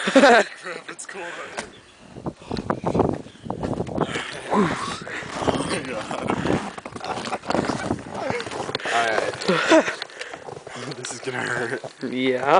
Crap, it's cold. Oh my god. Alright. This is gonna hurt. Yeah.